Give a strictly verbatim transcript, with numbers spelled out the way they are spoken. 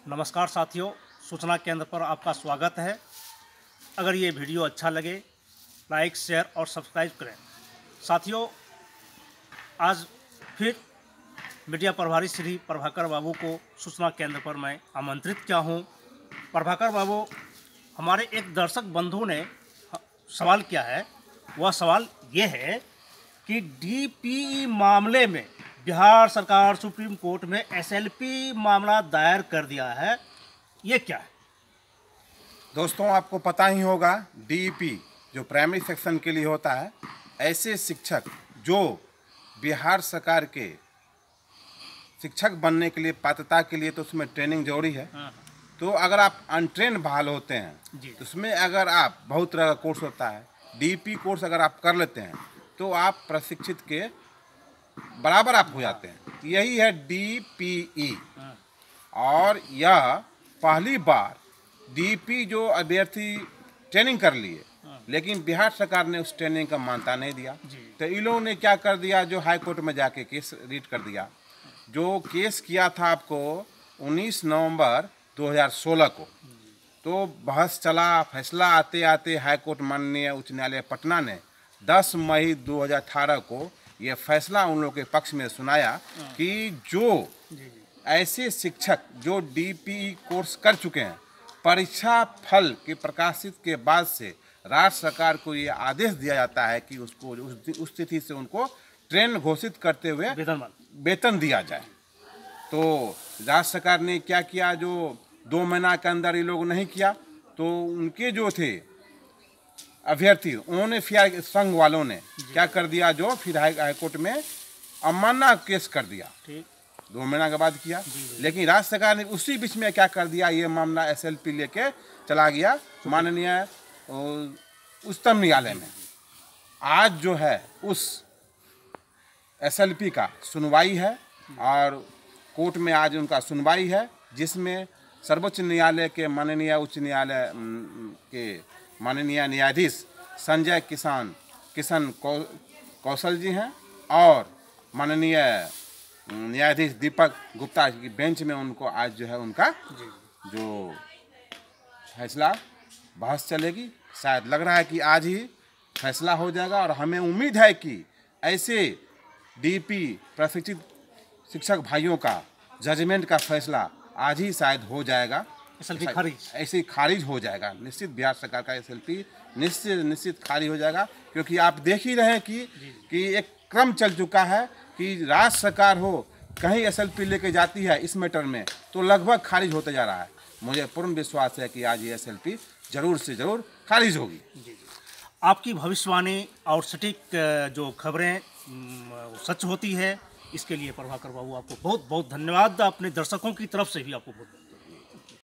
नमस्कार साथियों, सूचना केंद्र पर आपका स्वागत है। अगर ये वीडियो अच्छा लगे लाइक, शेयर और सब्सक्राइब करें। साथियों, आज फिर मीडिया प्रभारी श्री प्रभाकर बाबू को सूचना केंद्र पर मैं आमंत्रित किया हूँ। प्रभाकर बाबू, हमारे एक दर्शक बंधु ने सवाल किया है। वह सवाल ये है कि डीपीई मामले में बिहार सरकार सुप्रीम कोर्ट में एसएलपी मामला दायर कर दिया है, ये क्या है? दोस्तों, आपको पता ही होगा, डीईपी जो प्राइमरी सेक्शन के लिए होता है, ऐसे शिक्षक जो बिहार सरकार के शिक्षक बनने के लिए पात्रता के लिए तो उसमें ट्रेनिंग जरूरी है। तो अगर आप अनट्रेन बहाल होते हैं तो उसमें अगर आप बहुत तरह का कोर्स होता है, डीईपी कोर्स अगर आप कर लेते हैं तो आप प्रशिक्षित के बराबर आप हो जाते हैं। यही है डीपीई। और यह पहली बार डीपी जो अभ्यर्थी ट्रेनिंग कर लिए, लेकिन बिहार सरकार ने उस ट्रेनिंग का मान्यता नहीं दिया। तो इन लोगों ने क्या कर दिया, जो हाई कोर्ट में जाके केस रीड कर दिया। जो केस किया था आपको उन्नीस नवंबर दो हज़ार सोलह को, तो बहस चला, फैसला आते आते हाई कोर्ट माननीय उच्च न्यायालय पटना ने दस मई दो हज़ार अठारह को ये फैसला उन लोगों के पक्ष में सुनाया कि जो ऐसे शिक्षक जो डीपीई कोर्स कर चुके हैं, परीक्षा फल के प्रकाशित के बाद से राज्य सरकार को ये आदेश दिया जाता है कि उसको उस, उस तिथि से उनको ट्रेन घोषित करते हुए वेतन दिया जाए। तो राज्य सरकार ने क्या किया, जो दो महीना के अंदर ये लोग नहीं किया, तो उनके जो थे अभ्यर्थी, उन्होंने फिर संघ वालों ने क्या कर दिया, जो फिर हाई कोर्ट में अवमानना केस कर दिया। दो महीना के बाद किया, लेकिन राज्य सरकार ने उसी बीच में क्या कर दिया, ये मामला एसएलपी लेके चला गया माननीय उच्चतम न्यायालय में। आज जो है उस एसएलपी का सुनवाई है और कोर्ट में आज उनका सुनवाई है, जिसमें सर्वोच्च न्यायालय के माननीय उच्च न्यायालय के माननीय न्यायाधीश संजय किसान किशन कौ, कौशल जी हैं और माननीय न्यायाधीश दीपक गुप्ता की बेंच में उनको आज जो है उनका जो फैसला बहस चलेगी। शायद लग रहा है कि आज ही फैसला हो जाएगा और हमें उम्मीद है कि ऐसे डीपी प्रशिक्षित शिक्षक भाइयों का जजमेंट का फैसला आज ही शायद हो जाएगा। एसएलपी खारिज ऐसे ही खारिज हो जाएगा। निश्चित बिहार सरकार का एसएलपी निश्चित निश्चित खारिज हो जाएगा, क्योंकि आप देख ही रहे हैं कि कि एक क्रम चल चुका है कि राज्य सरकार हो कहीं एसएलपी लेके जाती है इस मैटर में तो लगभग खारिज होते जा रहा है। मुझे पूर्ण विश्वास है कि आज ये एसएलपी जरूर से जरूर खारिज होगी। आपकी भविष्यवाणी और सटीक जो खबरें सच होती है, इसके लिए प्रभाकर बाबू आपको बहुत बहुत धन्यवाद। अपने दर्शकों की तरफ से भी आपको बहुत